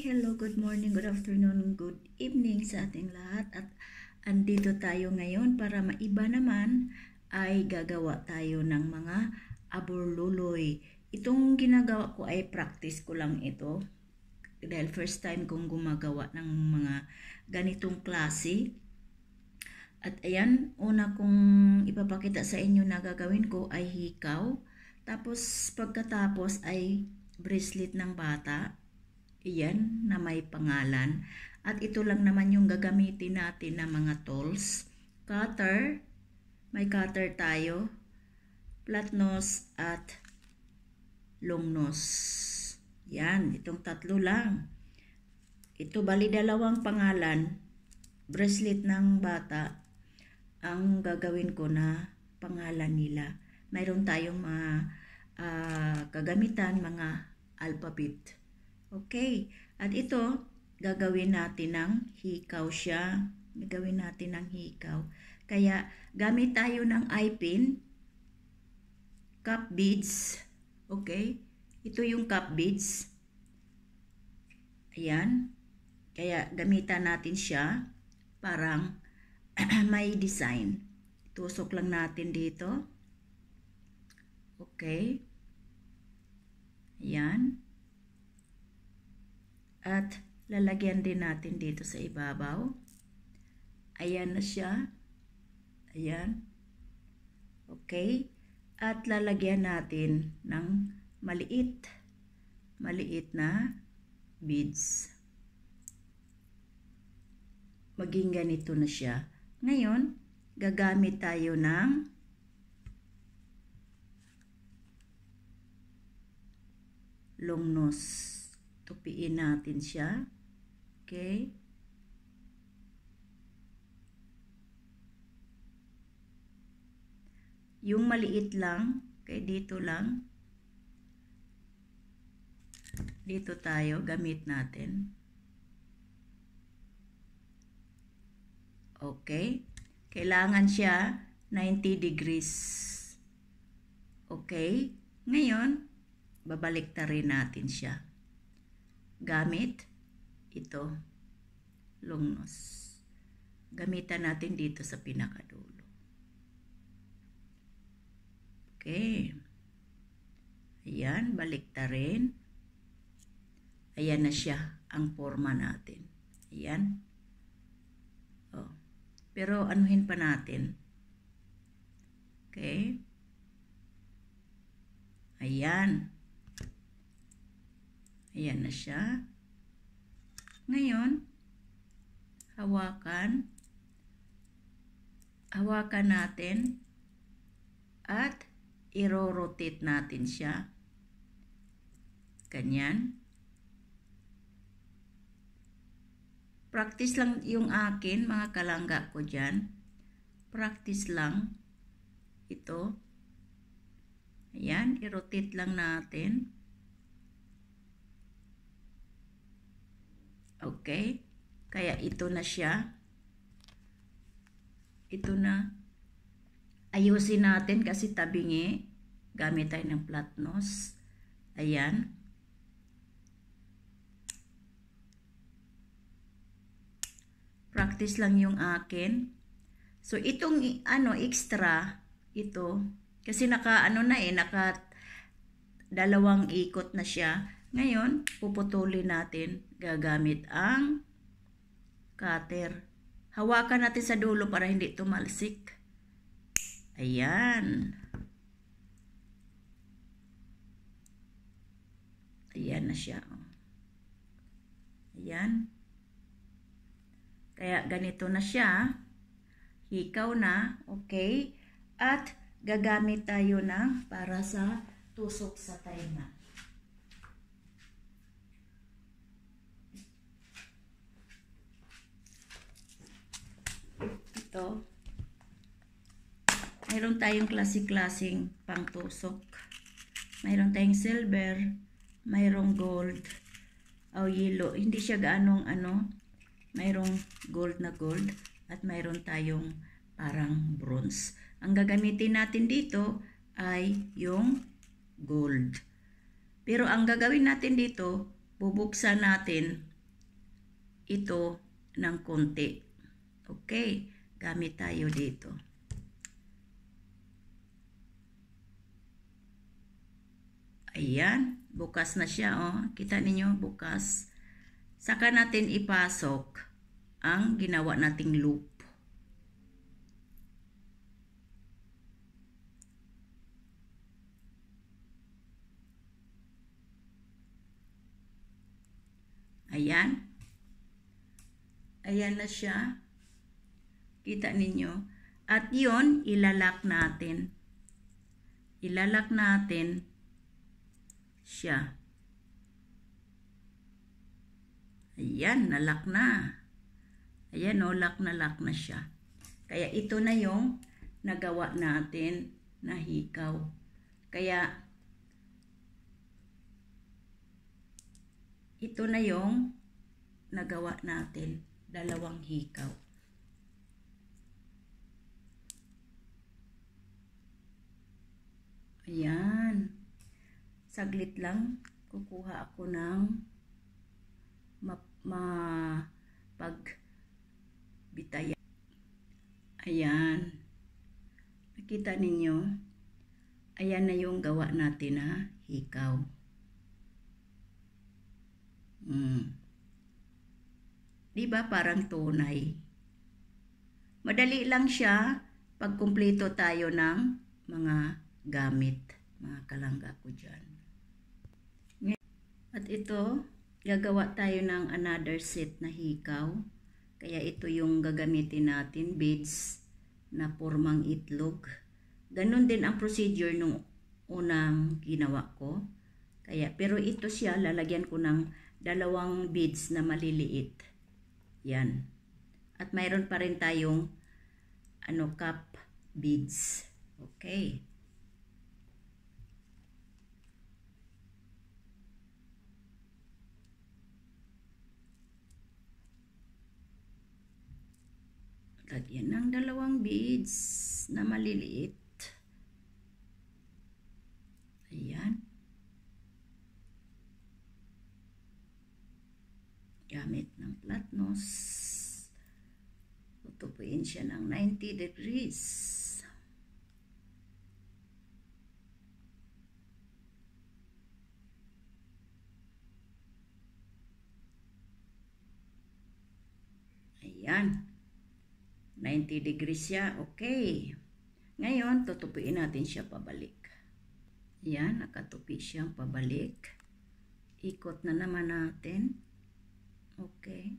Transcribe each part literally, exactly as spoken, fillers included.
hello, good morning, good afternoon, good evening sa ating lahat. At andito tayo ngayon para maiba naman ay gagawa tayo ng mga aborluloy. Itong ginagawa ko ay practice ko lang ito. Dahil first time kong gumagawa ng mga ganitong klase. At ayan, una kong ipapakita sa inyo na gagawin ko ay hikaw. Tapos pagkatapos ay bracelet ng bata. Iyan na may pangalan. At ito lang naman yung gagamitin natin na mga tools. Cutter. May cutter tayo. Flat nose at long nose. Yan. Itong tatlo lang. Ito bali dalawang pangalan. Bracelet ng bata. Ang gagawin ko na pangalan nila. Mayroon tayong mga uh, kagamitan, mga alphabet. Okay, at ito, gagawin natin ng hikaw siya. Gagawin natin ng hikaw. Kaya, gamit tayo ng eye pin, cup beads. Okay, ito yung cup beads. Ayan. Kaya, gamitan natin siya. Parang may design. Tusok lang natin dito. Okay. Ayan. At lalagyan din natin dito sa ibabaw. Ayan na siya. Ayan. Okay. At lalagyan natin ng maliit. Maliit na beads. Maging ganito na siya. Ngayon, gagamit tayo ng long nose. Tupiin natin siya. Okay. Yung maliit lang. Okay, dito lang. Dito tayo, gamit natin. Okay. Kailangan siya ninety degrees. Okay. Ngayon, babalik na rin natin siya. Gamit ito, long nose. Gamitan natin dito sa pinakadulo. Okay. Ayan, balik na rin. Ayan na siya, ang forma natin. Ayan. Oh. Pero anuhin pa natin. Okay. Ayan. Ayan na siya. Ngayon, hawakan. Hawakan natin. At i-rotate natin siya. Ganyan. Practice lang yung akin, mga kalangga ko dyan. Practice lang. Ito. Ayan, i-rotate lang natin. Okay. Kaya ito na siya. Ito na. Ayusin natin kasi tabingi. Gamit tayo ng flat nose. Ayan. Practice lang yung akin. So itong ano extra ito kasi naka ano na eh naka dalawang ikot na siya. Ngayon, puputulin natin gagamit ang cutter. Hawakan natin sa dulo para hindi tumalsik. Ayan. Ayan na siya. Ayan. Kaya ganito na siya. Hikaw na. Okay. At gagamit tayo ng para sa tusok sa tainga. Ito. Mayroon tayong klase-klaseng pangtusok. Mayroon tayong silver, mayroong gold, o yellow. Hindi siya gaanong ano, mayroong gold na gold, at mayroon tayong parang bronze. Ang gagamitin natin dito ay yung gold. Pero ang gagawin natin dito, bubuksan natin ito ng konti. Okay, gamit tayo dito. Ayan, bukas na siya, oh. Kita ninyo, bukas. Saka natin ipasok ang ginawa nating loop. Ayan. Ayan na siya. Kita ninyo. At yon ilalak natin. Ilalak natin siya. Ayan, nalak na. Ayan o, lock na lock na siya. Kaya ito na yung nagawa natin na hikaw. Kaya ito na yung nagawa natin, dalawang hikaw. Ayan. Saglit lang, kukuha ako ng ma, ma pag bitaya. Ayan. Nakita ninyo? Ayan na yung gawa natin na hikaw. Hmm. Diba parang tunay? Madali lang siya pag kumpleto tayo ng mga gamit, mga kalangga ko dyan. At ito, gagawa tayo ng another set na hikaw. Kaya ito yung gagamitin natin, beads na formang itlog. Ganon din ang procedure nung unang ginawa ko. Kaya, pero ito siya, lalagyan ko ng dalawang beads na maliliit. Yan. At mayroon pa rin tayong ano, cup beads. Okay. Lagyan ng dalawang beads na maliliit. Ayan. Gamit ng flat nose. Tutupuin siya ng ninety degrees. Ayan. ninety degrees siya. Okay. Ngayon, tutupiin natin siya pabalik. Ayan, nakatupi siyang pabalik. Ikot na naman natin. Okay.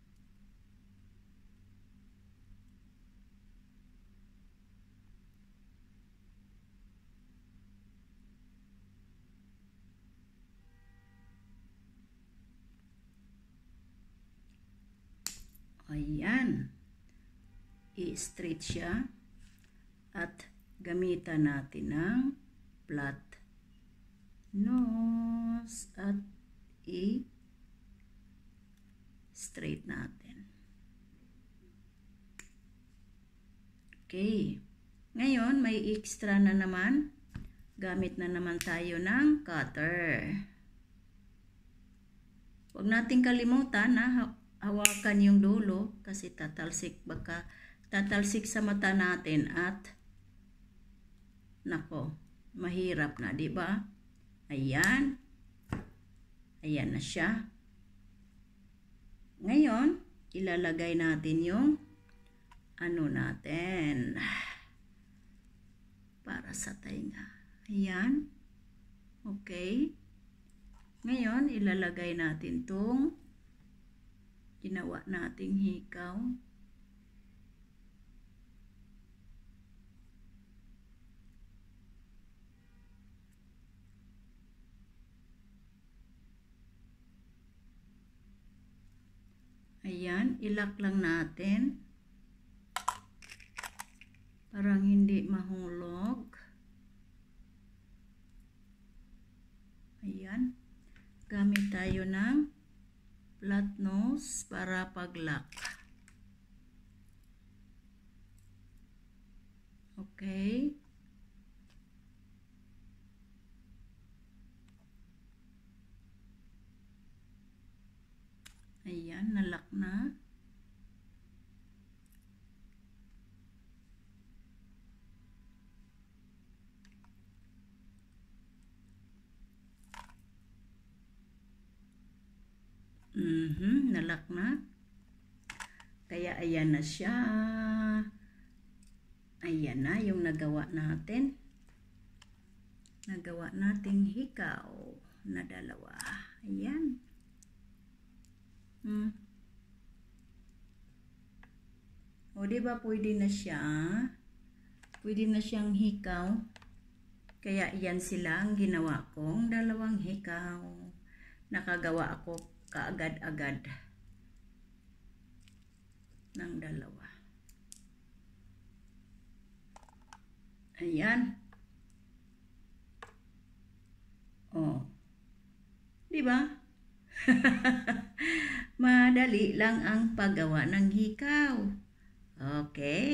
Ayan. I-straight siya at gamitan natin ng flat nose at i-straight natin. Okay. Ngayon, may extra na naman. Gamit na naman tayo ng cutter. Huwag nating kalimutan na hawakan yung dulo kasi tatalsik baka tatalsik sa mata natin at nako, mahirap na, di ba? Ayan. Ayan na siya. Ngayon, ilalagay natin yung ano natin para sa tainga. Ayan. Okay. Ngayon, ilalagay natin tong ginawa nating hikaw. Ayan, ilak lang natin. Parang hindi mahulog. Ayan. Gamit tayo ng flat nose para pag-lock. Okay. Ayan, nalock na. Mhm, nalock na. Kaya ayan na siya. Ayan na yung nagawa natin. Nagawa nating hikaw na dalawa. Ayan. Hmm. O, diba pwede na siya? Pwede na siyang hikaw. Kaya yan sila ang ginawa kong dalawang hikaw. Nakagawa ako kaagad-agad ng dalawa. Ayan. Oh. Diba? Madali lang ang paggawa ng hikaw. Okay.